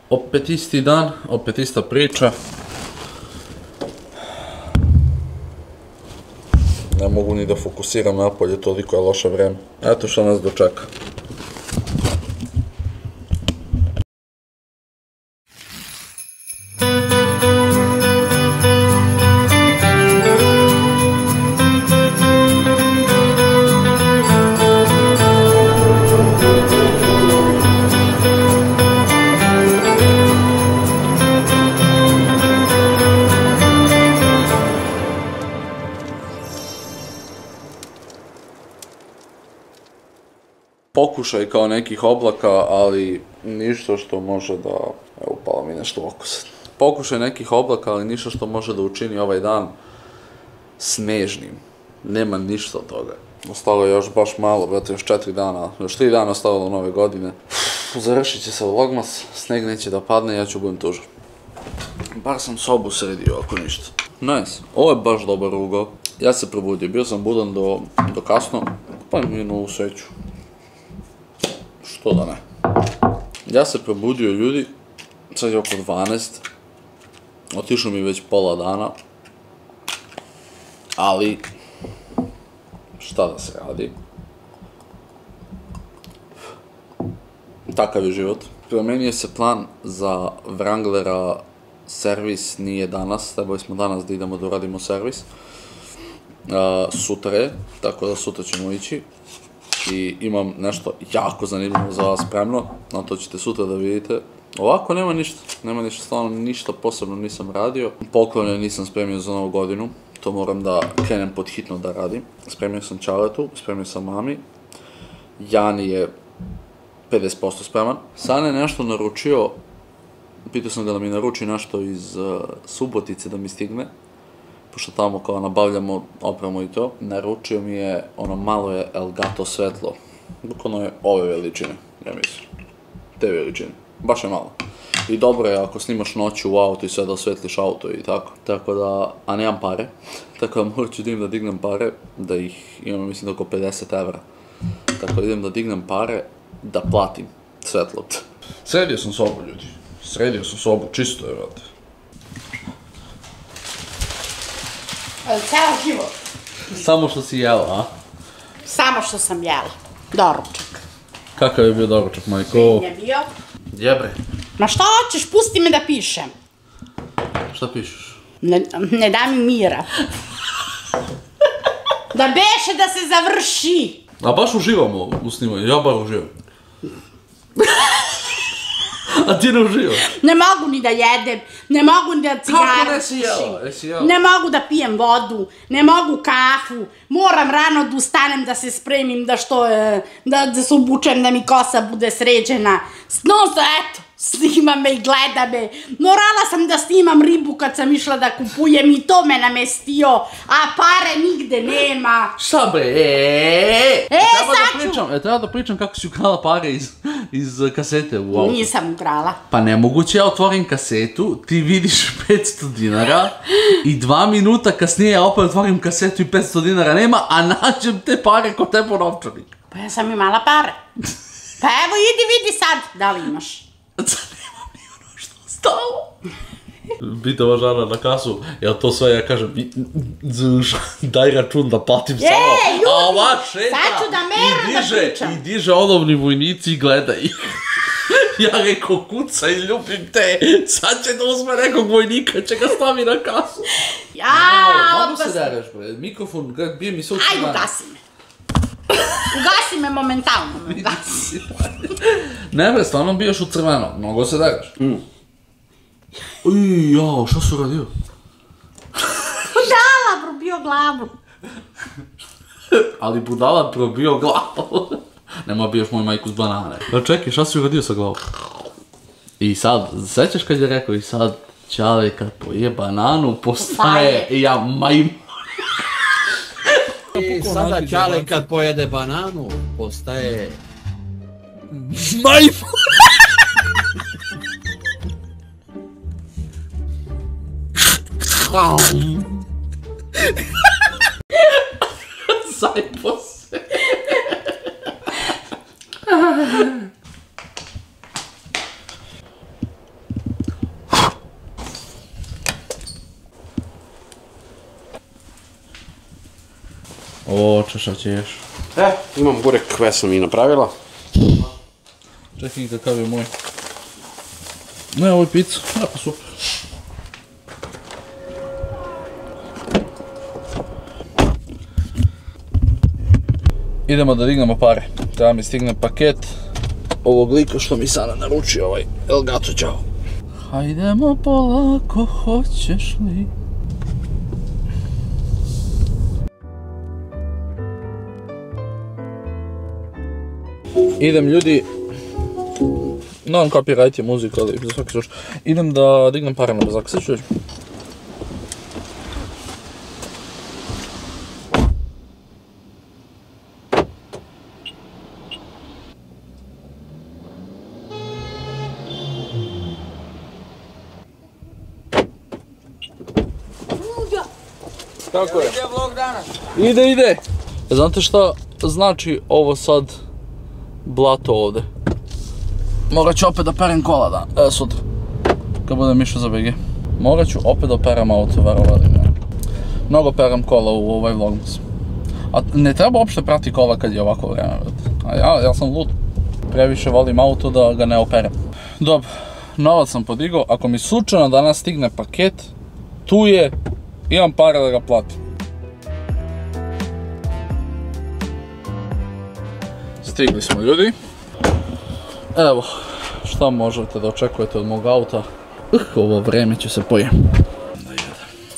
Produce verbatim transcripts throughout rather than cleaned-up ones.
Opet isti dan, opet ista priča. Ne mogu ni da fokusiram napolje, toliko je loše vreme. Eto što nas dočeka. Pokušaj kao nekih oblaka, ali ništa što može da... Evo, upala mi nešto u oko sad. Pokušaj nekih oblaka, ali ništa što može da učini ovaj dan snežnim. Nema ništa od toga. Ostalo je još baš malo, brate, još četiri dana, još tri dana ostalo do nove godine. Završit će se vlogmas, sneg neće da padne, ja ću budem tužan. Bar sam sobu sredio, ako ništa. Nice, ovo je baš dobar ugao. Ja se probudio, bio sam budan do, do kasno, pa mi novu sveću. Što da ne. Ja se probudio, ljudi, sad je oko dvanaest, otišao mi već pola dana, ali šta da se radi. Takav je život. Promenio se plan za Wranglera, servis nije danas, trebali smo danas da idemo da uradimo servis. Sutra je, tako da sutra ćemo ići. I imam nešto jako zanimljivo za vas spremno, na to ćete sutra da vidite. Ovako nema ništa, nema ništa, stvarno ništa posebno nisam radio. Poklone nisam spremio za novu godinu, to moram da krenem pod hitno da radim. Spremio sam Čaletu, spremio sam mami, Jani je pedeset posto spreman. San je nešto naručio, pitao sam ga da mi naruči nešto iz Subotice da mi stigne, pošto tamo kao nabavljamo opremu i to, naručio mi je ono malo je Elgato svetlo. Bukvalno je ove veličine, ja mislim. Te veličine. Baš je malo. I dobro je ako snimaš noću u auto i sve da osvetliš auto i tako. Tako da, a nemam pare. Tako da morat ću da idem da dignem pare, da ih imam mislim da oko pedeset evra. Tako da idem da dignem pare, da platim svetlo. Sredio sam sobu, ljudi. Sredio sam sobu, čisto je, vrate. Ceo život. Samo što si jela, a? Samo što sam jela. Doručak. Kakav je bio doručak, majko? Fin je bio. Jebre. Ma šta hoćeš, pusti me da pišem. Šta pišeš? Ne da mi mira. Da beše da se završi. A baš uživamo u snimanju, ja bar uživam. A ti ne uživaš? Ne mogu ni da jedem, ne mogu ni da cigaru Kako ne si jela? Jesi jela? Ne mogu da pijem vodu, ne mogu kafu, moram rano da ustanem da se spremim, da što, da se obučem, da mi kosa bude sređena. Non sto, eto, snima me i gleda me. Morala sam da snimam ribu kad sam išla da kupujem i to me namestio, a pare nigde nema. Šta bre, eee? E, sad ću. E, treba da pričam kako si ukrala pare iz kasete u auto. Nisam ukrala. Pa nemoguće, ja otvorim kasetu, ti vidiš petsto dinara i dva minuta kasnije ja opet otvorim kasetu i petsto dinara nema, a nađem te pare kod tebe u novčanik. Pa ja sam imala pare. Pa evo, idi vidi sad, da li imaš. Sad nemam ni ono što ostalo. Pita Žana na kasu, jel to sve, ja kažem, daj račun da platim samo. Ej, ljudi, šeta, sad ću da meram da pričam. I diže olovni vojnici i gleda ih. Ja rekao, kucaj, ljubim te, sad će da uzme nekog vojnika, će ga stavi na kasu. Jaa, mogu se dereš, bre, mikrofon, bije mi se u Ajde, ugasi me. Ugasi me momentalno, me ugasi. Ne bre, stvarno bijaš u crveno, mnogo se dereš. Uj, jao, šta si uradio? Budala probio glavu. Ali budala probio glavu. Nema biješ moju majku s banane. Da čekaj, šta si uradio sa glavom? I sad, sećaš kad je rekao i sad Čale kad poje bananu postaje ja majmun. I sada Čale kad pojede bananu postaje majmun. Zajpo se. O, češa ćeš. E, imam burek koje sam i napravila. Čekaj kakav je moj. Ne, ovo je pizza. Ja, pa super. Idemo da dignemo pare. Treba mi stigne paket ovog lika što mi sada naručio ovaj Elgato Ćao. Hajdemo polako, hoćeš li? Idem ljudi, non copyright je muzika, ali za svaki slučaj. Idem da dignem pare na brzak, sve ću reći. Kako je? Ide vlog danas. Ide, ide! Znate šta znači ovo sad blato ovde? Morat ću opet da perem kola da, e, sutra. Kad budem išao za B G. Morat ću opet da perem auto, verovali ne. Mnogo perem kola u ovaj vlogmas. A ne treba uopšte prati kola kad je ovako vreme, a ja, ja sam lud. Previše volim auto da ga ne operem. Dobro, novac sam podigao, ako mi slučajno danas stigne paket, tu je, imam pare da ga platim. Stigli smo ljudi. Evo, šta možete da očekujete od mog auta? Uh, ovo vreme ću se pojem. Da jedem.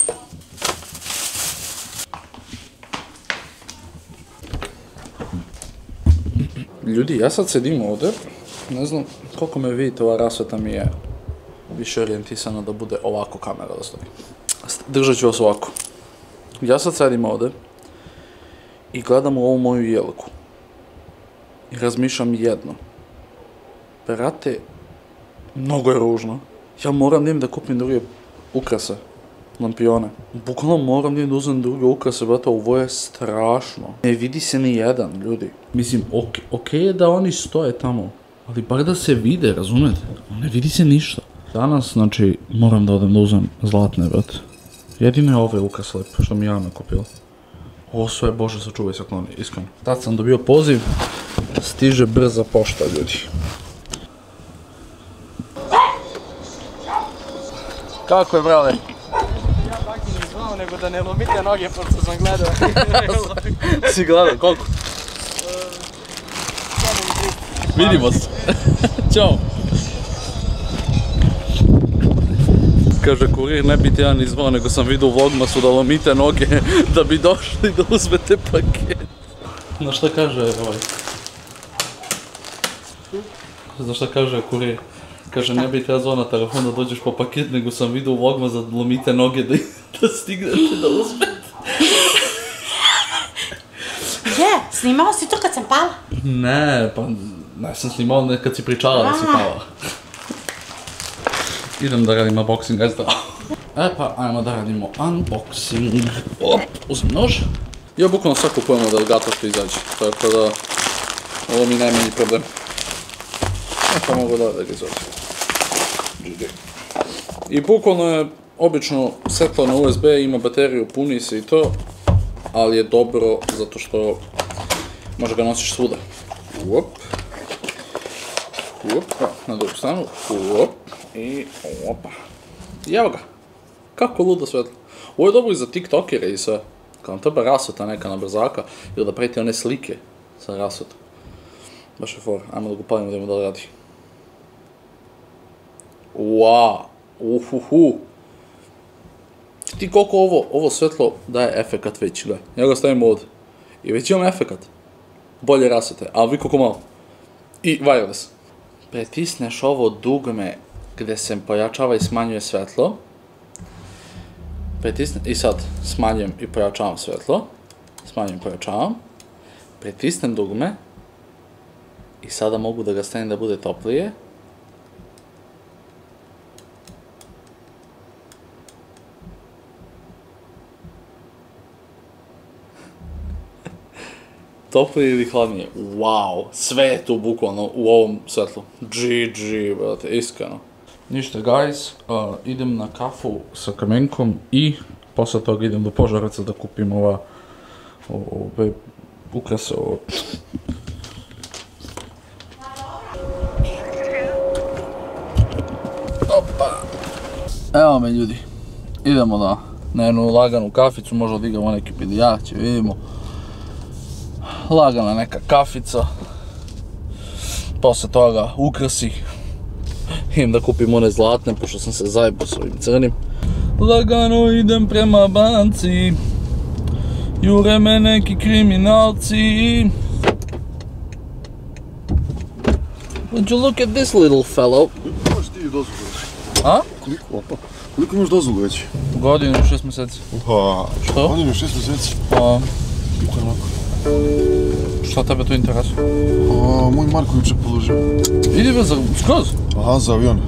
Ljudi, ja sad sedim ovdje. Ne znam koliko me vidite, ova rasveta mi je više orijentisana da bude ovako kamera da stoji. Držat ću vas ovako. Ja sad sedim ovdje i gledam u ovu moju jelku. I razmišljam jedno. Brate, mnogo je ružno. Ja moram da im da kupim druge ukrase, lampione. Bukvalno moram da im da uzem druge ukrase, brate, ovo je strašno. Ne vidi se ni jedan, ljudi. Mislim, okej ok je da oni stoje tamo, ali bar da se vide, razumete? Ne vidi se ništa. Danas, znači, moram da odem da uzem zlatne, brate. Jedino je ove ukrase lepe, što mi je Ana kupila. Ovo sve, Bože, sačuvaj se kloni, iskreno. Tad sam dobio poziv, stiže brza pošta, ljudi. Kako je, brale? Ja baki ne zvao, nego da ne lomite noge, pošto sam gledao. Si gledao, koliko? Vidimo se. Ćao. Kaže kurir, ne bi te ja ni zvao, nego sam vidio u vlogmasu da lomite noge da bi došli da uzmete paket. Znaš šta kaže ovaj? Znaš šta kaže kurir? Kaže, ne bi te ja zvao na telefon da dođeš po paket, nego sam vidio u vlogmas da lomite noge da stignete da uzmete. Je, snimao si to kad sam pala? Ne, pa ne sam snimao ne kad si pričala da si pala. Idem da radimo unboxing, aj zdravo. E pa, ajmo da radimo unboxing. Op, uzmem nož. Ja bukvalno sad kupujem od Elgata što izađe, tako da ovo mi najmanji problem. E pa mogu da da ga izađe. I bukvalno je obično setlo na U S B, ima bateriju, puni se i to, ali je dobro zato što može ga nosiš svuda. Uop. Uop, na drugu stranu. Uop. I opa. I evo ga. Kako ludo svetlo. Ovo je dobro i za tiktokere i sve. Kad vam treba rasveta neka na brzaka, ili da pravite one slike sa rasvetom. Baš je for. Ajmo da ga palimo da ima da radi. Uaa. Uhuhu. Ti koliko ovo, ovo svetlo daje efekat već, gledaj. Ja ga stavim ovdje. I već imam efekat. Bolje rasvete, ali vi koliko malo. I wireless. Pritisneš ovo dugme gdje se pojačava i smanjuje svetlo. Pritisne, i sad smanjujem i pojačavam svetlo. Smanjujem i pojačavam. Pritisnem dugme. I sada mogu da ga stavim da bude toplije. Toplije ili hladnije. Wow, sve je tu bukvalno u ovom svetlu. G G, brate, iskreno. Ništa, guys, uh, idem na kafu sa Kamenkom i posle toga idem do Požareca da kupim ova Ovo, babe, ukrase ovo. Opa! Evo me ljudi, idemo na, na jednu laganu kaficu, možda odigramo neki pilijač, vidimo. Lagana neka kafica. Posle toga ukrasi. Idem da kupim one zlatne, pošto sam se zajebao s ovim crnim. Lagano idem prema banci. Jure me neki kriminalci. Would you look at this little fellow? Imaš ti dozvolu već? A? Koliko? Opa. Koliko imaš dozvolu već? Godinu i šest mjeseci. Uha. Što? Godinu i šest mjeseci? A, Pitaj lako. šta tebe to interesuje? A, moj Marko juče položio. Idi be za, skroz. Aha, za avion.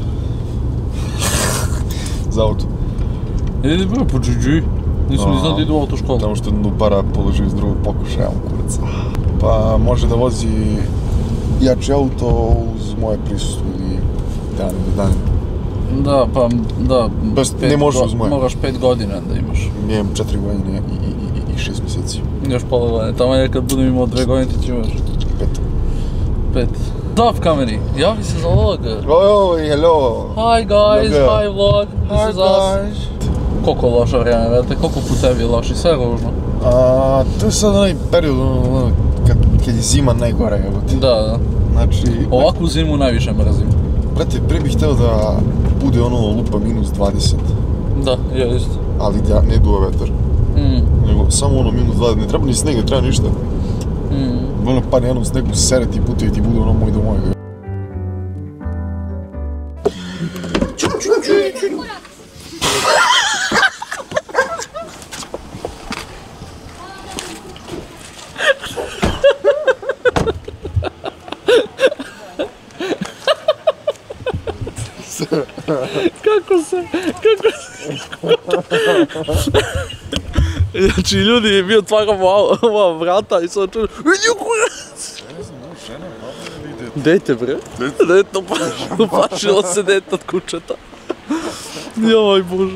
Za auto. Idi be po dži-dži. Nisam ni znao da idu u autoškolu. Tamo što je Nubara položio iz drugog pokušaja, on kurac. Pa može da vozi jači auto uz moje prisustvo ili dan ili dan. Da, pa, da. Bez- pet ne može go- uz moje. Moraš pet godina da imaš. Imam četiri godine i, i, i, i šest mjeseci. Još pola godine. Tamo je kad budem imao dve godine ti će imaš. Pet. Pet. Stop kameri, javi se za vlog. Oj, hello. Hi guys, Dobro. hi vlog. This is us. Koliko loše vrijeme, vrate, koliko po tebi je loše, sve ružno. A, to je sad onaj period, ono, ono, kad, kad je zima najgora, jebote. Da, da. Znači, Ovakvu zimu najviše mrzim. brate, prije bih hteo da bude ono lupa minus dvadeset, Da, je isto. ali da ne duva vetar. Mm, Nego samo ono minus dvadeset, ne treba ni sneg, ne treba ništa. mm. Ono padne jednom snegu, sere ti pute i ti bude ono moj do mojega. Kako se, kako se... Znači, ljudi je bio tvara ova vrata i sad čuo... Vidi kurac! Ne znam, ono žena, baba ili dete? Dete bre? Dete, upašilo se dete od kućeta. Joj bože.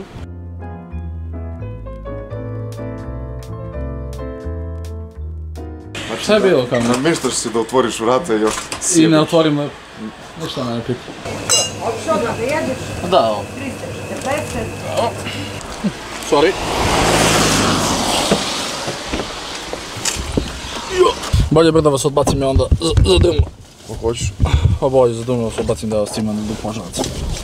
Šta je bilo kao? Namještaš se da otvoriš vrata i još I ne otvorim, ništa me ne pita. Što da jedeš? Da, ovo. trista četrdeset. Sorry. Bolje bre da vas odbacim i onda za, za drum. Ako hoćeš. Pa bolje za drum da vas odbacim da vas imam do požaraca.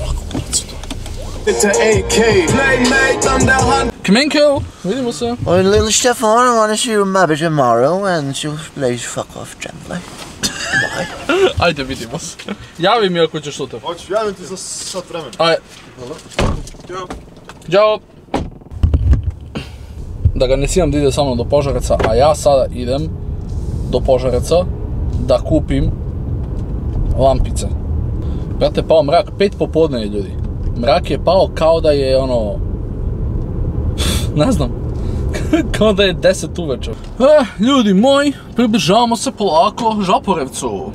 Kamenko, vidimo se. Well, little Stefan, I want to see your mother tomorrow, and she'll please fuck off gently. Ajde, vidimo se. Javi mi ako ćeš sutra. Hoću, javim ti za sat vremena. Ajde. Ćao. Da ga ne sijam da ide sa mnom do Požareca, a ja sada idem do Požareca da kupim lampice. Brate, pao mrak, pet popodne je, ljudi. Mrak je pao kao da je ono... ne znam. Kao da je deset uveče. Eh, ljudi moji, približavamo se polako Žaporevcu.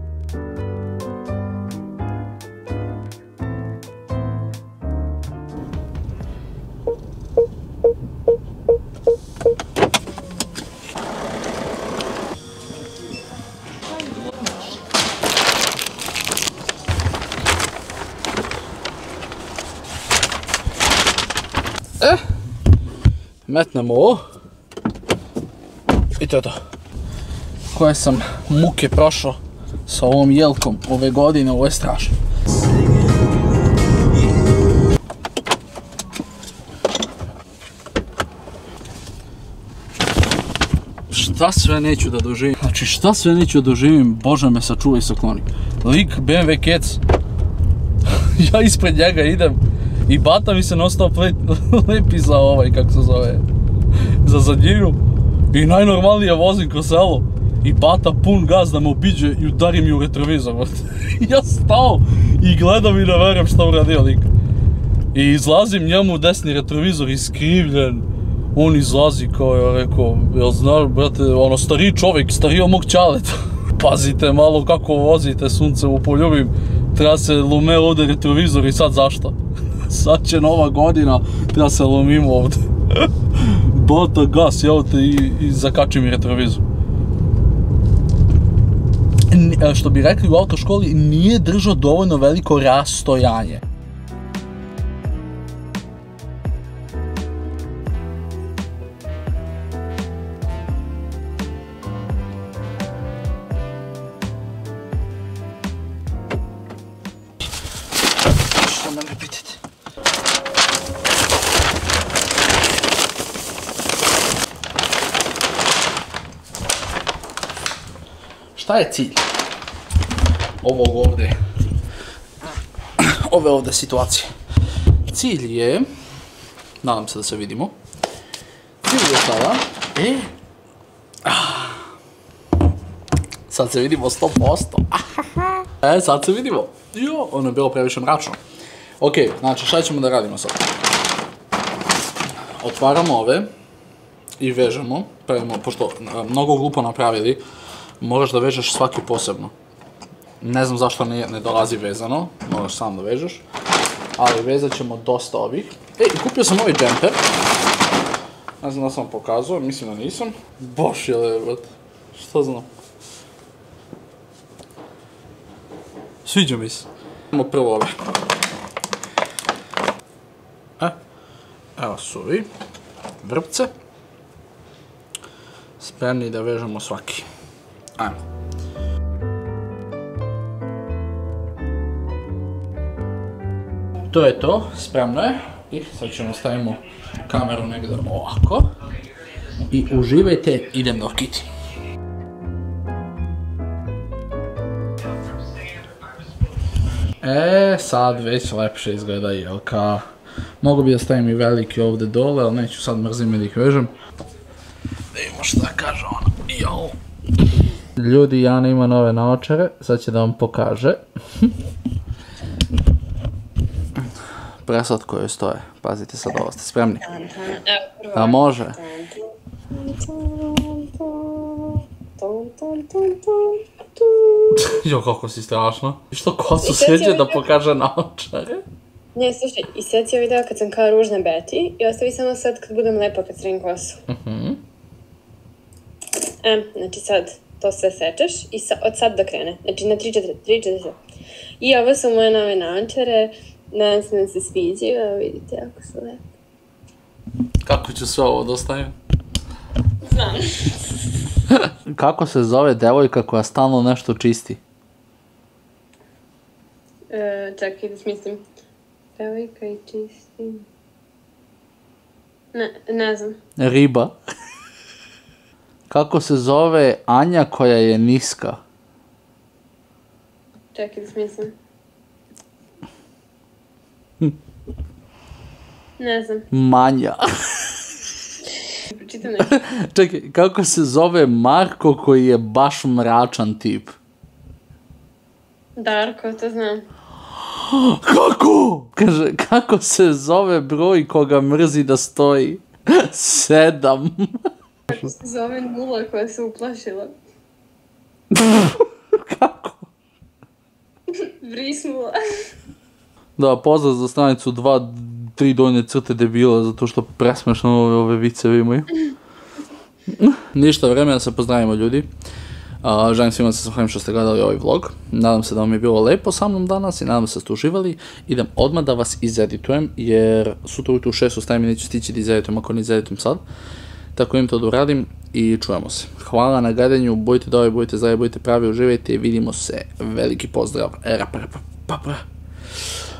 Eh, metnemo ovo. I to je to. Koje sam muke prošao sa ovom jelkom ove godine, ovo je strašno. Šta sve neću da doživim? Znači šta sve neću da doživim, Bože me sačuvaj sa kloni. Lik B M W kec. Ja ispred njega idem i bata mi se non stop lepi za ovaj, kako se zove, za zadnjinu. I najnormalnije vozim kroz selo i bata pun gaz da me obiđe i udari mi u retrovizor. Ja stao i gledam i ne verujem šta uradio lik. I izlazim njemu u desni retrovizor iskrivljen. On izlazi kao je rekao, jel znaš brate, ono stariji čovjek, stariji od mog ćaleta. Pazite malo kako vozite, suncevu poljubim, treba se lume ovdje retrovizor i sad zašto? Sad će nova godina, treba se lomimo ovdje. Bata gas, evo te i, i zakači mi retrovizor. N, što bi rekli u autoškoli, nije držao dovoljno veliko rastojanje. Što me ne pitate? Šta je cilj ovog ovdje, ove ovdje situacije? Cilj je, nadam se da se vidimo, cilj je sada, e, ah, sad se vidimo sto posto, e, sad se vidimo, jo, ono je bilo previše mračno. Ok, znači šta ćemo da radimo sad? Otvaramo ove i vežemo, pravimo, pošto mnogo glupo napravili, moraš da vežeš svaki posebno. Ne znam zašto ne, ne dolazi vezano, moraš sam da vežeš. Ali vezat ćemo dosta ovih. Ej, kupio sam ovaj džemper. Ne znam da sam vam pokazao, mislim da nisam. Boš je levat, šta znam. Sviđa mi se. Imamo prvo ove. E, evo su ovi. Vrpce. Spremni da vežemo svaki. Ajmo. To je to, spremno je. I sad ćemo stavimo kameru negdje ovako. I uživajte, idem do kiti. E, sad već lepše izgleda, jelka. Mogu bi da stavim i veliki ovdje dole, ali neću sad, mrzim da ih vežem. Da imamo šta kaže ona. Jao. Ljudi, Jana ima nove naočare, sad će da vam pokaže. Preslatko joj stoje, pazite sad ovo, ste spremni? A može? Jo, kako si strašno. I što kosu sjeđe da pokaže naočare? Ne, slušaj, i sad si video kad sam kao ružna Betty i ostavi samo sad kad budem lepa kad sredim kosu. E, znači sad to sve sečeš i sa, od sad do krene. Znači na tri četiri, tri četiri. I ovo su moje nove naočare. Nadam se da se sviđaju, evo vidite, jako su lepe. Kako ću sve ovo dostaviti? Znam. Kako se zove devojka koja stalno nešto čisti? E, čekaj da smislim. Devojka i čisti... Ne, ne znam. Riba. Kako se zove Anja koja je niska? Čekaj da smislim. Ne znam. Manja. Pročitam nešto. Čekaj, kako se zove Marko koji je baš mračan tip? Darko, to znam. Kako? Kaže, kako se zove broj koga mrzi da stoji? Sedam. Kako se zove nula koja se uplašila? Kako? Vrisnula. Da, pozdrav za stranicu dva, tri donje crte debila, zato što presmešno ove, ove vicevi imaju. Ništa, vreme da se pozdravimo ljudi. Uh, želim svima se zahvalim što ste gledali ovaj vlog. Nadam se da vam je bilo lepo sa mnom danas i nadam se da ste uživali. Idem odmah da vas izeditujem, jer sutra ujutro u šest ustajem i neću stići da izeditujem ako ne izeditujem sad. Tako im to da uradim i čujemo se. Hvala na gledanju, budite dobri, budite zdravi, budite pravi, uživajte i vidimo se. Veliki pozdrav. Era, pra, pra, pra, pra.